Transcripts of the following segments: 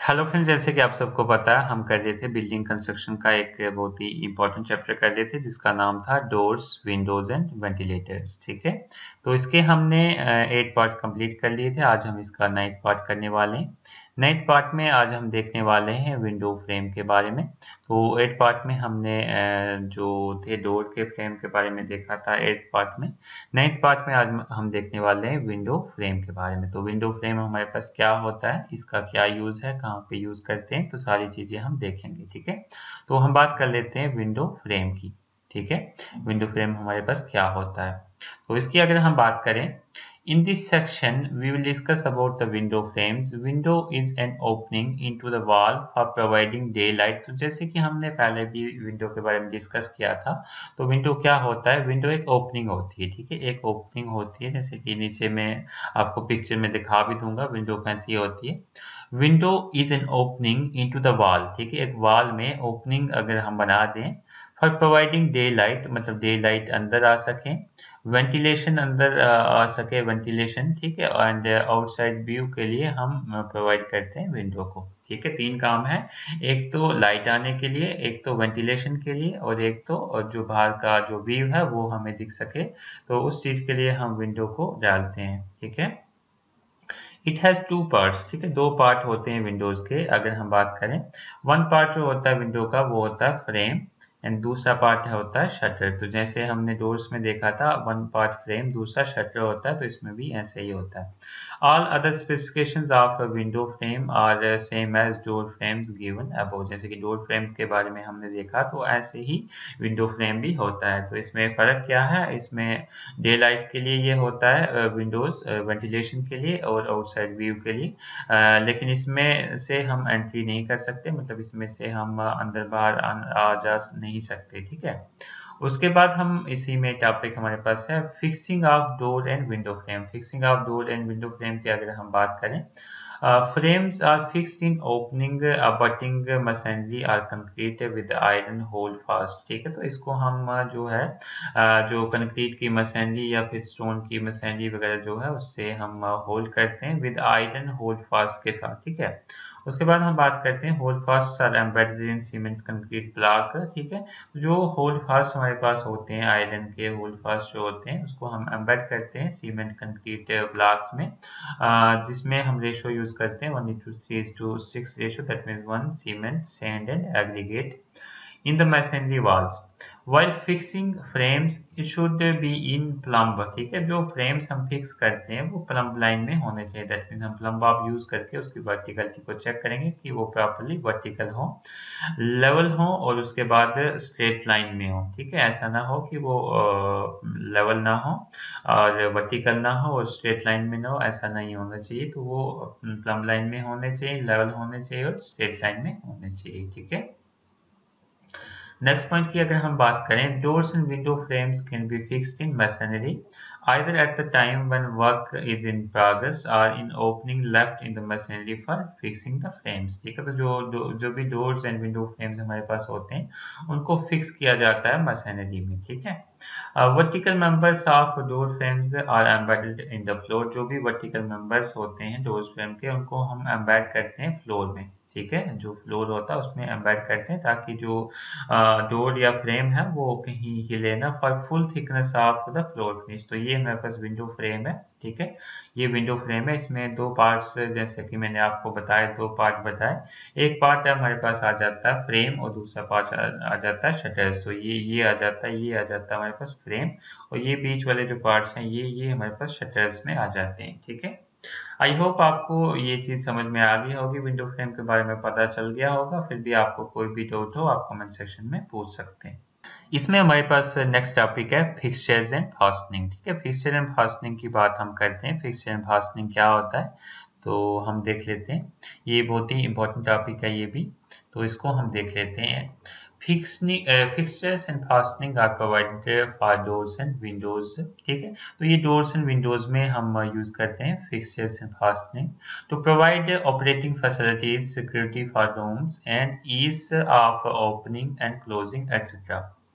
Hello friends, जैसे कि आप सबको पता है हम कर रहे थे बिल्डिंग कंस्ट्रक्शन का एक बहुत ही इंपॉर्टेंट चैप्टर कर रहे थे जिसका नाम था डोर्स विंडोज एंड वेंटिलेटर्स। ठीक है, तो इसके हमने 8 पार्ट कंप्लीट कर लिए थे। आज हम इसका 9th पार्ट करने वाले हैं। 9th पार्ट में आज हम देखने वाले हैं विंडो फ्रेम के बारे में। तो 8 पार्ट में हमने जो थे डोर के फ्रेम के बारे में देखा था 8th पार्ट में। 9th पार्ट में आज हम देखने वाले हैं विंडो फ्रेम के बारे में। तो विंडो फ्रेम हमारे पास क्या होता है, इसका क्या यूज़ है, कहाँ पे यूज़ करते हैं, तो सारी चीज़ें हम देखेंगे। ठीक है, तो हम बात कर लेते हैं विंडो फ्रेम की। ठीक है, विंडो फ्रेम हमारे पास क्या होता है, तो इसकी अगर हम बात करें, in this section we will discuss about the window frames. Window is an opening into the wall for providing daylight. तो जैसे कि हमने पहले भी विंडो के बारे में डिस्कस किया था, तो विंडो क्या होता है, विंडो एक ओपनिंग होती है। ठीक है, एक ओपनिंग होती है, जैसे कि नीचे में आपको पिक्चर में दिखा भी दूंगा विंडो कैसी होती है। Window is an opening into the wall. ठीक है, एक वॉल में ओपनिंग अगर हम बना दें फॉर प्रोवाइडिंग डे लाइट, मतलब डे लाइट अंदर आ सके, वेंटिलेशन अंदर आ सके, वेंटिलेशन। ठीक है, एंड आउटसाइड व्यू के लिए हम प्रोवाइड करते हैं विंडो को। ठीक है, 3 काम है, एक तो लाइट आने के लिए, एक तो वेंटिलेशन के लिए, और एक तो जो बाहर का जो व्यू है वो हमें दिख सके, तो उस चीज़ के लिए हम विंडो को डालते हैं। ठीक है, इट हैज़ 2 पार्ट्स। ठीक है, 2 पार्ट होते हैं विंडोज़ के। अगर हम बात करें, 1 पार्ट जो होता है विंडो का वो होता है फ्रेम, एंड दूसरा पार्ट होता है शटर। तो जैसे हमने डोर्स में देखा था 1 पार्ट फ्रेम, दूसरा शटर होता है, तो इसमें भी ऐसे ही होता है। All other specifications of window frame are same as door frames given above. जैसे कि डोर फ्रेम के बारे में हमने देखा, तो ऐसे ही विंडो फ्रेम भी होता है। तो इसमें फ़र्क क्या है, इसमें डे लाइट के लिए ये होता है विंडोज, वेंटिलेशन के लिए और आउटसाइड व्यू के लिए, लेकिन इसमें से हम एंट्री नहीं कर सकते, मतलब इसमें से हम अंदर बाहर आ जा नहीं सकते। ठीक है, उसके बाद हम इसी में टॉपिक हमारे पास है fixing of door and window frame. Fixing of door and window frame की अगर हम बात करें, frames are fixed in opening abutting masonry or concrete with iron hold fast। ठीक है, तो इसको हम जो है जो कंक्रीट की मसनरी या फिर स्टोन की मसनरी वगैरह जो है उससे हम होल्ड करते हैं विद आयरन होल्ड फास्ट के साथ। ठीक है, उसके बाद हम बात करते हैं hold fast are embedded in cement concrete block. ठीक है, जो होल्ड फास्ट हमारे पास होते हैं, आयरन के होल्ड फास्ट जो होते हैं, उसको हम एम्बेड करते हैं सीमेंट कंक्रीट ब्लॉक्स में, जिसमें हम रेशो यूज करते हैं 1:3:6 ratio, that means 1 cement sand and aggregate in the masonry walls. While fixing frames, it should be in plumb। ठीक है, जो frames हम fix करते हैं वो plumb line में होने चाहिए। दैट मीन्स हम plumb bob यूज करके उसकी वर्टिकलिटी को चेक करेंगे कि वो प्रॉपरली वर्टिकल हो, लेवल हो, और उसके बाद स्ट्रेट लाइन में हो। ठीक है, ऐसा ना हो कि वो लेवल ना हो और वर्टिकल ना हो और स्ट्रेट लाइन में ना हो, ऐसा नहीं होना चाहिए। तो वो प्लम्ब लाइन में होने चाहिए, लेवल होने चाहिए और स्ट्रेट लाइन में होने चाहिए। ठीक है, नेक्स्ट पॉइंट की अगर हम बात करें, doors and window frames can be fixed in masonry either at the time when work is in progress और in opening left in the masonry for fixing the frames. ठीक है, तो जो भी डोर्स एंड विंडो फ्रेम्स हमारे पास होते हैं उनको फिक्स किया जाता है मैसनरी में। ठीक है, vertical members of door frames are embedded in the floor. जो भी वर्टिकल मेंबर्स होते हैं डोर फ्रेम के, उनको हम एम्बेड करते हैं फ्लोर में। ठीक है, जो फ्लोर होता है उसमें एम्बेड करते हैं ताकि जो डोर या फ्रेम है वो कहीं हिले ना, for full thickness of the floor finish. तो ये हमारे पास विंडो फ्रेम है। ठीक है, ये विंडो फ्रेम है, इसमें 2 पार्ट्स, जैसे कि मैंने आपको बताया 2 पार्ट बताए। एक पार्ट हमारे पास आ जाता है फ्रेम और दूसरा पार्ट आ जाता है शटर्स। तो ये आ जाता है, ये आ जाता है हमारे पास फ्रेम, और ये बीच वाले जो पार्ट्स हैं ये हमारे पास शटर्स में आ जाते हैं। ठीक है, आई होप आपको ये चीज़ समझ में आ गई होगी, विंडो फ्रेम के बारे में पता चल गया होगा। फिर भी आपको कोई भी डाउट हो आप कमेंट सेक्शन में पूछ सकते हैं। इसमें हमारे पास नेक्स्ट टॉपिक है फिक्सचर्स एंड फास्टनिंग। ठीक है, फिक्सचर एंड फास्टनिंग की बात हम करते हैं। फिक्सचर एंड फास्टनिंग क्या होता है, तो हम देख लेते हैं। ये बहुत ही इंपॉर्टेंट टॉपिक है ये भी, तो इसको हम देख लेते हैं। Fixtures and fastening are provided for doors and windows. ठीक है, तो ये डोर्स एंड विंडोज में हम यूज करते हैं fixtures and fastening to provide operating facilities, security for rooms and ease of opening and closing etcetera.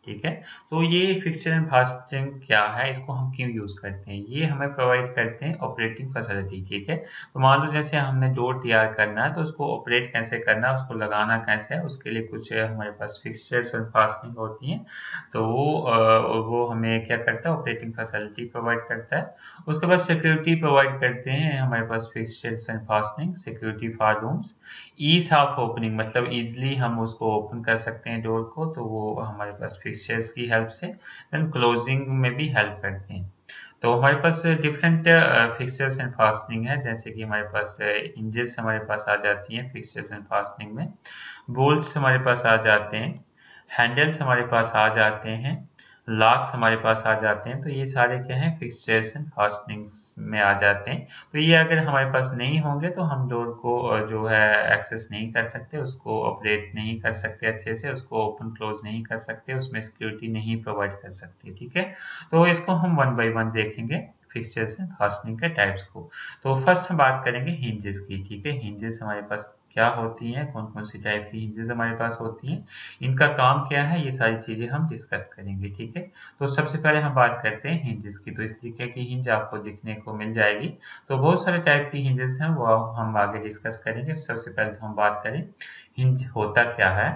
ठीक है। तो ये फिक्सचर एंड फास्टिंग क्या है, इसको हम क्यों यूज करते हैं, ये हमें प्रोवाइड करते हैं ऑपरेटिंग फैसिलिटी। ठीक है। तो मान लो जैसे हमने डोर तैयार करना है, तो उसको ऑपरेट कैसे करना है, उसको लगाना कैसे है, उसके लिए कुछ हमारे पास फिक्सचर्स एंड फास्टिंग होती हैं। तो वो हमें क्या करता है, ऑपरेटिंग फैसिलिटी प्रोवाइड करता है। उसके बाद सिक्योरिटी प्रोवाइड करते हैं हमारे पास fixtures and fastening, security for rooms, ease of opening, मतलब इजीली हम उसको ओपन कर सकते हैं डोर को, तो वो हमारे पास फिक्सचर्स की हेल्प से। देन क्लोजिंग में भी हेल्प करते हैं। तो हमारे पास डिफरेंट फिक्सचर्स एंड फास्टनिंग है, जैसे कि हमारे पास इंजेस हमारे पास आ जाती हैं फिक्सचर्स एंड फास्टनिंग में, बोल्ट्स हमारे पास आ जाते हैं, हैंडल्स हमारे पास आ जाते हैं, लॉक्स हमारे पास आ जाते हैं। तो ये सारे क्या हैं, फिक्सचर्स एंड फास्टनिंग्स में आ जाते हैं। तो ये अगर हमारे पास नहीं होंगे तो हम डोर को जो है एक्सेस नहीं कर सकते, उसको ऑपरेट नहीं कर सकते अच्छे से, उसको ओपन क्लोज नहीं कर सकते, उसमें सिक्योरिटी नहीं प्रोवाइड कर सकते। ठीक है। तो इसको हम वन बाय वन देखेंगे फिक्सचर्स एंड फास्टनिंग के टाइप्स को। तो फर्स्ट हम बात करेंगे हिंजेस की। ठीक है। हिंजेस हमारे पास क्या होती हैं, कौन कौन सी टाइप की हिंजेस हमारे पास होती हैं, इनका काम क्या है, ये सारी चीजें हम डिस्कस करेंगे। ठीक है। तो सबसे पहले हम बात करते हैं हिंजेस की। तो इस तरीके की हिंज आपको दिखने को मिल जाएगी। तो बहुत सारे टाइप की हिंजेस हैं, वो हम आगे डिस्कस करेंगे। सबसे पहले तो हम बात करें हिंज होता क्या है।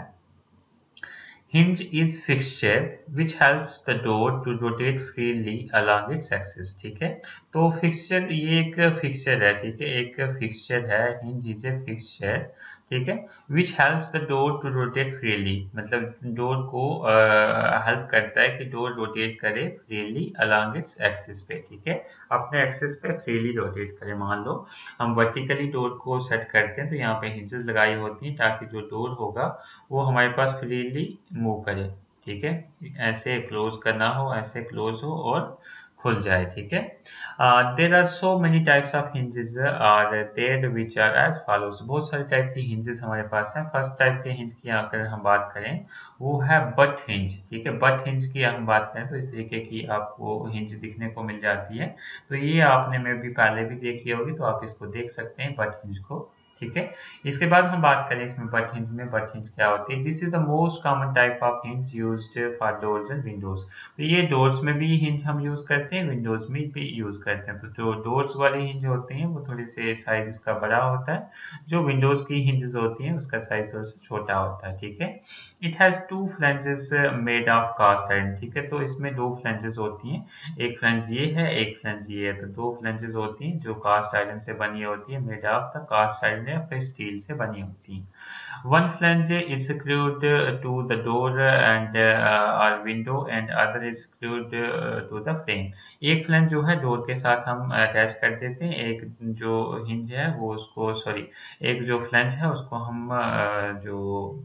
Hinge is fixture which helps the door to rotate freely along its axis। ठीक है। तो फिक्सचर, ये एक फिक्सचर है। ठीक है। एक फिक्सचर है, हिंज इज ए फिक्सचर। ठीक है। Which helps the door to rotate freely, मतलब डोर को हेल्प करता है कि डोर रोटेट करे फ्रीली अलॉन्ग इट्स एक्सिस पे। ठीक है। अपने एक्सिस पे फ्रीली रोटेट करे। मान लो हम वर्टिकली डोर को सेट करते हैं, तो यहाँ पे हिंजेस लगाई होती हैं ताकि जो डोर होगा वो हमारे पास फ्रीली मूव करे। ठीक है। ऐसे क्लोज करना हो, ऐसे क्लोज हो और खुल जाए। ठीक है। There are so many types of hinges are there which are as follows. बहुत सारे टाइप की हिंजेस हमारे पास हैं। फर्स्ट टाइप के हिंज की अगर हम बात करें, वो है बट हिंज। ठीक है। बट हिंज की हम बात करें तो इस तरीके की आपको हिंज दिखने को मिल जाती है। तो ये आपने में भी पहले भी देखी होगी, तो आप इसको देख सकते हैं बट हिंज को। ठीक है। इसके बाद हम बात करें इसमें बट हिंज में, बट हिंज क्या होती है। This is the most common type of hinge used for doors and windows. तो ये डोर्स में भी हिंज हम यूज करते हैं, विंडोज में भी यूज करते हैं। तो जो डोर्स वाली हिंज होती हैं वो थोड़ी से साइज उसका बड़ा होता है, जो विंडोज की हिंजेस होती हैं उसका साइज थोड़ा सा छोटा होता है। ठीक है। It has two flanges made of cast iron. ठीक है। तो इसमें दो फ्लैंजेस होती हैं, एक फ्लैंज ये है, एक फ्लैंज ये है। तो दो फ्लैंजेस होती हैं जो कास्ट आयरन से बनी होती है, made of the cast iron या फिर स्टील से बनी होती हैं। One flange is screwed to the door and or window and other is screwed to the frame। एक फ्लैंज जो है डोर के साथ हम अटैच कर देते हैं, एक जो हिंज है वो उसको, सॉरी, एक जो फ्लैंज है उसको हम जो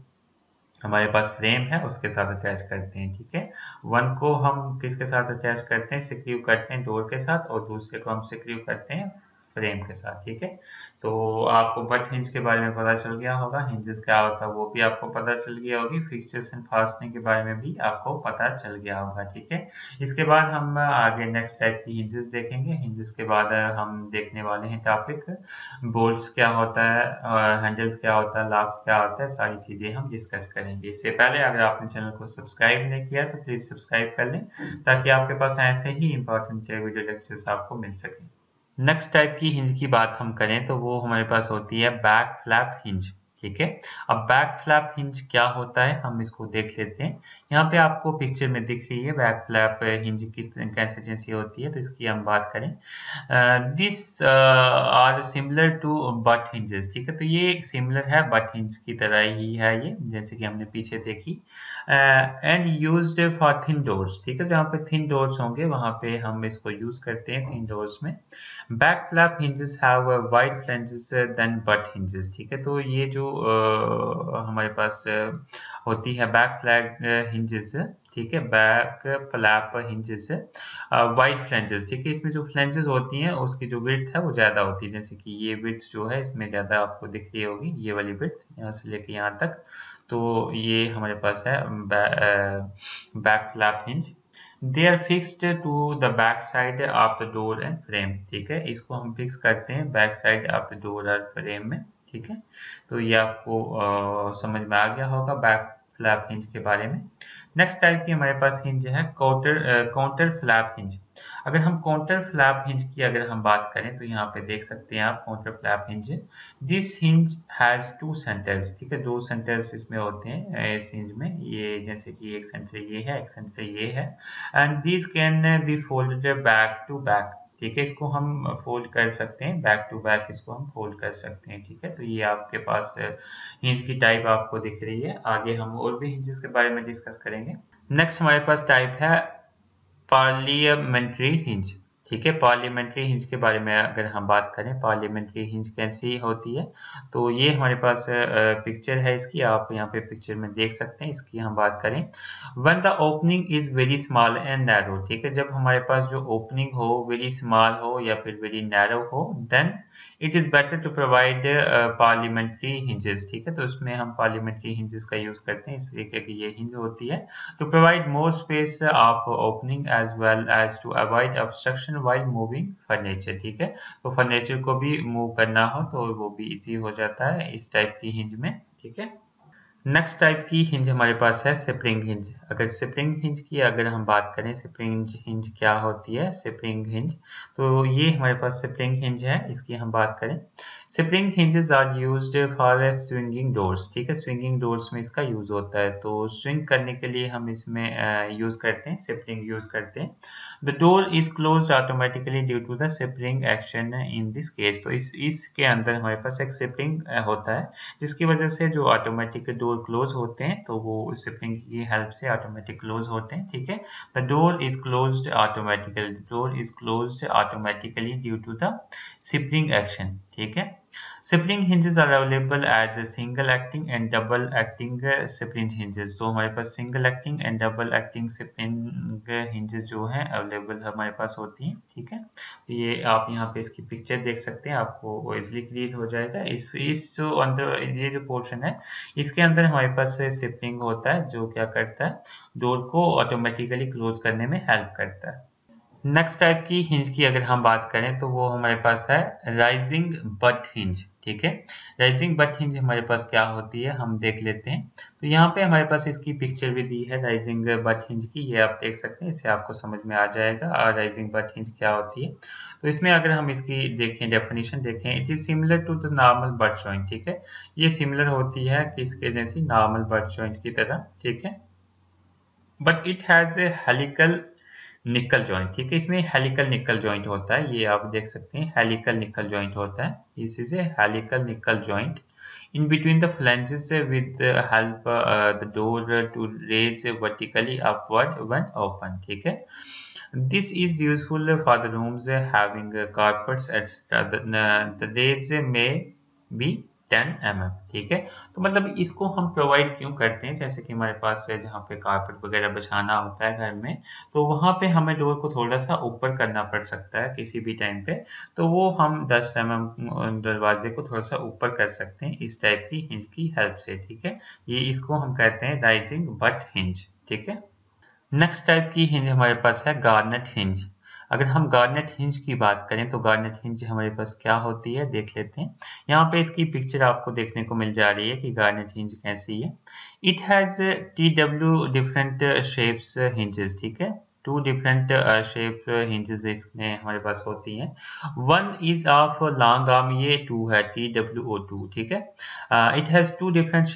हमारे पास फ्रेम है उसके साथ अटैच करते हैं। ठीक है। वन को हम किसके साथ अटैच करते हैं, सिक्रीव करते हैं डोर के साथ, और दूसरे को हम सिक्रीव करते हैं फ्रेम के साथ। ठीक है। तो आपको बट हिंज के बारे में पता चल गया होगा, हिंजेस क्या होता है वो भी आपको पता चल गया होगी, फिक्सचर्स एंड फास्टनिंग के बारे में भी आपको पता चल गया होगा। ठीक है। इसके बाद हम आगे नेक्स्ट टाइप की हिंजेस देखेंगे। हिंजेस के बाद हम देखने वाले हैं टॉपिक बोल्ट्स क्या होता है, हैंडल्स क्या होता है, लॉक्स क्या होता है, सारी चीजें हम डिस्कस करेंगे। इससे पहले अगर आपने चैनल को सब्सक्राइब नहीं किया तो प्लीज सब्सक्राइब कर लें, ताकि आपके पास ऐसे ही इंपॉर्टेंट वीडियो लेक्चर्स आपको मिल सके। नेक्स्ट टाइप की हिंज की बात हम करें तो वो हमारे पास होती है बैक फ्लैप हिंज। ठीक है। अब बैक फ्लैप हिंज क्या होता है हम इसको देख लेते हैं। यहाँ पे आपको पिक्चर में दिख रही है बैक फ्लैप हिंज किस कैसे जैसी होती है, तो इसकी हम बात करें। This are similar to butt hinges. ठीक है। तो ये सिमिलर है, बट हिंज की तरह ही है ये, जैसे कि हमने पीछे देखी। And used for thin doors. ठीक है। जहाँ पे थिन डोर्स होंगे वहां पे हम इसको यूज करते हैं, थिन डोर्स में। Back flap hinges have wide flanges than butt hinges। ठीक है। तो ये जो हमारे पास होती है बैक फ्लैप hinges। ठीक है। Back flap hinges wide flanges. ठीक है। इसमें जो फ्लैंजेस होती हैं उसकी जो विड्थ है वो ज्यादा होती है, जैसे कि ये विड्थ जो है इसमें ज्यादा आपको दिख रही होगी, ये वाली विड्थ यहाँ से लेके यहाँ तक। तो ये हमारे पास है back flap hinge. They are fixed to the back side of the door and frame. ठीक है। इसको हम फिक्स करते हैं back side of the door और फ्रेम में। ठीक है। तो ये आपको समझ में आ गया होगा बैक फ्लैप हिंज के बारे में। नेक्स्ट टाइप की हमारे पास हिंज है काउंटर फ्लैप हिंज। अगर हम काउंटर फ्लैप हिंज की अगर हम बात करें तो यहाँ पे देख सकते हैं आप counter flap hinge. This hinge has two centres, ठीक है, दो सेंटर्स इसमें होते हैं इस हिंज में। ये जैसे कि एक सेंटर ये है, एक सेंटर ये है, and this can be folded back to back, ठीक है, इसको हम फोल्ड कर सकते हैं बैक टू बैक, इसको हम फोल्ड कर सकते हैं, ठीक है। तो ये आपके पास हिंज की टाइप आपको दिख रही है। आगे हम और भी हिंजेस के बारे में डिस्कस करेंगे। नेक्स्ट हमारे पास टाइप है पार्लियामेंट्री हिंज, ठीक है। पार्लियामेंट्री हिंज के बारे में अगर हम बात करें, पार्लियामेंट्री हिंज कैसी होती है, तो ये हमारे पास पिक्चर है इसकी, आप यहाँ पे पिक्चर में देख सकते हैं। इसकी हम बात करें, when the opening is very small and narrow, ठीक है, जब हमारे पास जो ओपनिंग हो वेरी स्मॉल हो या फिर वेरी नैरो हो, then it is better to provide parliamentary hinges, ठीक है। तो उसमें हम पार्लियामेंट्री हिंजेस का यूज करते हैं, इसलिए कि ये हिंज होती है to provide more space of opening as well as to avoid obstruction while moving furniture, ठीक है। तो फर्नीचर को भी मूव करना हो तो वो भी इजी हो जाता है इस टाइप की हिंज में, ठीक है। नेक्स्ट टाइप की हिंज हमारे पास है स्प्रिंग हिंज। अगर स्प्रिंग हिंज की अगर हम बात करें, स्प्रिंग हिंज क्या होती है, स्प्रिंग हिंज, तो ये हमारे पास स्प्रिंग हिंज है, इसकी हम बात करें। Spring hinges are used for swinging doors, ठीक है, स्विंगिंग डोर्स में इसका यूज होता है, तो स्विंग करने के लिए हम इसमें यूज करते हैं, स्प्रिंग यूज करते हैं। The door is closed automatically due to the spring action in this case, तो इसके अंदर हमारे पास एक स्प्रिंग होता है जिसकी वजह से जो ऑटोमेटिक डोर क्लोज होते हैं तो वो स्प्रिंग की हेल्प से ऑटोमेटिक क्लोज होते हैं, ठीक है। The door is closed automatically, door is closed automatically due to the spring action, ठीक है। Spring hinges are available as a single acting and double acting spring hinges, तो हमारे पास single acting and double acting spring hinges जो हैं available हमारे पास होती हैं, ठीक है। तो ये आप यहाँ पे इसकी पिक्चर देख सकते हैं, आपको इजिली क्लियर हो जाएगा। इस जो अंदर ये जो पोर्शन है इसके अंदर हमारे पास स्प्रिंग होता है जो क्या करता है, डोर को ऑटोमेटिकली क्लोज करने में हेल्प करता है। नेक्स्ट टाइप की हिंज की अगर हम बात करें तो वो हमारे पास है राइजिंग बट हिंज, ठीक है। राइजिंग बट हिंज हमारे पास क्या होती है हम देख लेते हैं। तो यहाँ पे हमारे पास इसकी पिक्चर भी दी है राइजिंग बट हिंज की, ये आप देख सकते हैं, इससे आपको समझ में आ जाएगा और राइजिंग बट हिंज क्या होती है। तो इसमें अगर हम इसकी देखें, डेफिनेशन देखें, it is similar to the normal butt joint, ठीक है, ये सिमिलर होती है किसके जैसी, नॉर्मल बट जॉइंट की तरह, ठीक है। But it has a helical nickel joint, ठीक है, इसमें हेलिकल निकल जॉइंट होता है, ये आप देख सकते हैं हेलिकल निकल जॉइंट होता है, इस is a helical nickel joint in between the flanges with the help the door to raise vertically upward when open, ठीक है। This is useful for the rooms having carpets etc. The raise may be 10 mm, ठीक है। तो मतलब इसको हम provide क्यों करते हैं, जैसे कि हमारे पास है जहाँ पे कारपेट वगैरह बिछाना होता है घर में, तो वहां पे हमें डोर को थोड़ा सा ऊपर करना पड़ सकता है किसी भी टाइम पे, तो वो हम 10 mm दरवाजे को थोड़ा सा ऊपर कर सकते हैं इस टाइप की हिंज की हेल्प से, ठीक है। ये इसको हम कहते हैं राइजिंग बट हिंज, ठीक है। नेक्स्ट टाइप की हिंज हमारे पास है गार्नेट हिंज। अगर हम गार्नेट हिंज की बात करें तो गार्नेट हिंज हमारे पास क्या होती है देख लेते हैं। यहाँ पे इसकी पिक्चर आपको देखने को मिल जा रही है कि गार्नेट हिंज कैसी है। It has TW different shapes hinges, ठीक है, टू डिफरेंट शेप हिंजेस इसमें हमारे पास होती हैं। One is of long arm, ये टू है TWO2, ठीक है। It has two different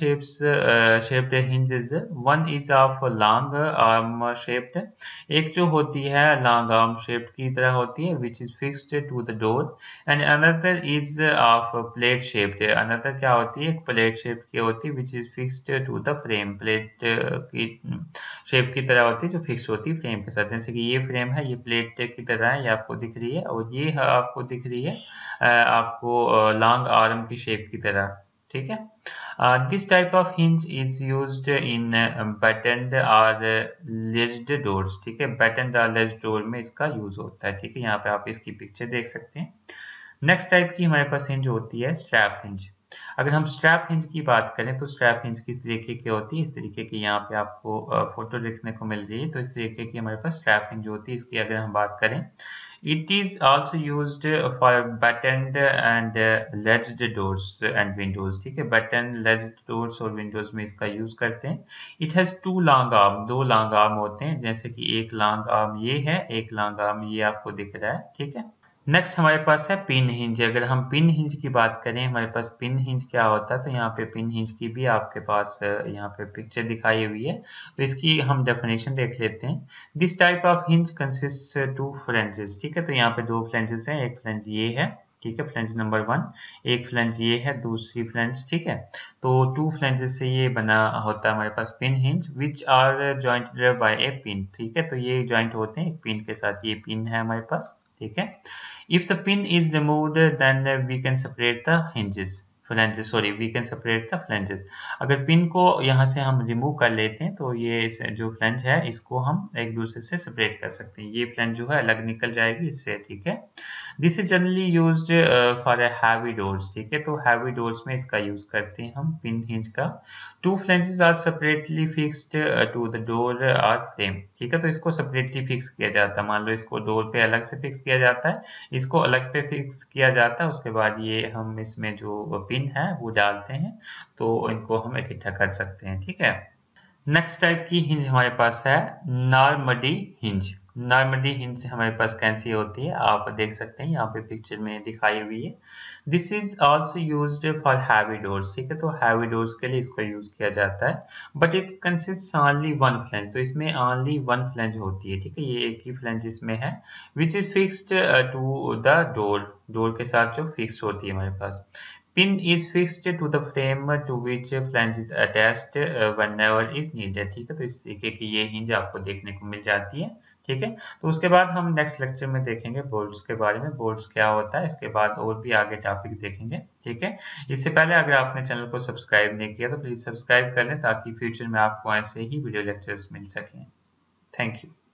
shaped hinges, one is of long arm shaped, एक जो होती है लॉन्ग आर्म शेप्ड की तरह होती है which is fixed to the door, and another is of plate shaped, another क्या होती है, एक प्लेट शेप की होती है which is fixed to the frame, plate की शेप की तरह होती है जो फिक्स होती है फ्रेम के साथ, जैसे कि ये फ्रेम है, ये प्लेट की तरह है, ये आपको दिख रही है, और ये आपको दिख रही है आपको लॉन्ग आर्म की शेप की तरह, ठीक है। This type of hinge is used in battened और लेज्ड डोर्स, ठीक है, बटन्ड और लेज्ड डोर में इसका यूज होता है, ठीक है। यहाँ पे आप इसकी पिक्चर देख सकते हैं। नेक्स्ट टाइप की हमारे पास हिंज होती है स्ट्रैप हिंज। अगर हम स्ट्रैप हिंज की बात करें तो स्ट्रैप हिंज किस तरीके की होती है, इस तरीके की यहाँ पे आपको फोटो देखने को मिल रही है, तो इस तरीके की हमारे पास स्ट्रैप हिंज होती है। इसकी अगर हम बात करें, It is also used for buttoned and ledged doors and windows, ठीक है, बटन ledged doors और windows में इसका यूज करते हैं। It has two long arm, दो लॉन्ग आर्म होते हैं, जैसे कि एक लॉन्ग आर्म ये है, एक लॉन्ग आर्म ये आपको दिख रहा है, ठीक है। नेक्स्ट हमारे पास है पिन हिंज। अगर हम पिन हिंज की बात करें, हमारे पास पिन हिंज क्या होता है, तो यहाँ पे पिन हिंज की भी आपके पास यहाँ पे पिक्चर दिखाई हुई है, तो इसकी हम डेफिनेशन देख लेते हैं। This type of hinge consist two flanges, ठीक है, तो यहाँ पे दो फ्लेंजेस हैं, एक फ्लेंज ये है, ठीक है, फ्लेंज नंबर 1, एक फ्लेंज ये है, दूसरी फ्लेंज, ठीक है। तो टू फ्लेंजेस से ये बना होता है हमारे पास pin hinge, which are jointed by a pin, ठीक है, तो ये जॉइंट होते हैं एक पिन के साथ, ये पिन है हमारे पास, ठीक है। If the pin is removed, then we can separate the hinges, flanges, sorry, we can separate the flanges. अगर पिन को यहाँ से हम रिमूव कर लेते हैं तो ये जो फ्लेंज है इसको हम एक दूसरे से सेपरेट कर सकते हैं, ये फ्लेंज जो है अलग निकल जाएगी इससे, ठीक है। This is generally used for heavy doors, ठीक है, तो हैवी डोर्स में इसका यूज करते हैं हम पिन हिंज का। Two flanges are separately fixed to the door और फ्रेम, ठीक है, तो इसको सेपरेटली फिक्स किया जाता है, मान लो इसको डोर पे अलग से फिक्स किया जाता है, इसको अलग पे फिक्स किया जाता है, उसके बाद ये हम इसमें जो पिन है वो डालते हैं, तो इनको हम इकट्ठा कर सकते हैं, ठीक है। नेक्स्ट टाइप की हिंज हमारे पास है नॉर्मडी हिंज। नॉर्मडी हिंज हमारे पास कैसी होती है आप देख सकते हैं, यहाँ पे पिक्चर में दिखाई हुई है। This is also used for heavy doors, ठीक है, तो हैवी डोर्स के लिए इसको यूज किया जाता है, but it consist only one flange, तो इसमें ओनली वन फ्लेंज होती है, ठीक है, ये एक ही फ्लेंज इसमें है, which is fixed to the door, door के साथ जो फिक्स होती है हमारे पास। Pin is fixed to the frame to which flange is attached whenever is needed, ठीक है, तो इस तरीके की ये हिंज आपको देखने को मिल जाती है, ठीक है। तो उसके बाद हम नेक्स्ट लेक्चर में देखेंगे बोल्ट्स के बारे में, बोल्ट्स क्या होता है, इसके बाद और भी आगे टॉपिक देखेंगे, ठीक है। इससे पहले अगर आपने चैनल को सब्सक्राइब नहीं किया तो प्लीज सब्सक्राइब कर लें ताकि फ्यूचर में आपको ऐसे ही वीडियो लेक्चर्स मिल सकें। Thank you.